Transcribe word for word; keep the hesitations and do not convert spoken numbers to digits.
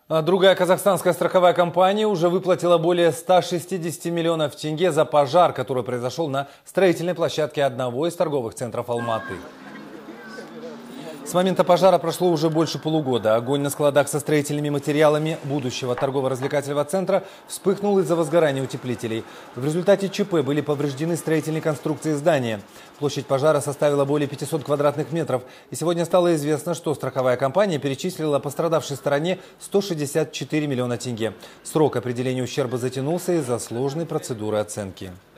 А другая казахстанская страховая компания уже выплатила более ста шестидесяти миллионов тенге за пожар, который произошел на строительной площадке одного из торговых центров Алматы. С момента пожара прошло уже больше полугода. Огонь на складах со строительными материалами будущего торгово-развлекательного центра вспыхнул из-за возгорания утеплителей. В результате ЧП были повреждены строительные конструкции здания. Площадь пожара составила более пятисот квадратных метров. И сегодня стало известно, что страховая компания перечислила пострадавшей стороне сто шестьдесят четыре миллиона тенге. Срок определения ущерба затянулся из-за сложной процедуры оценки.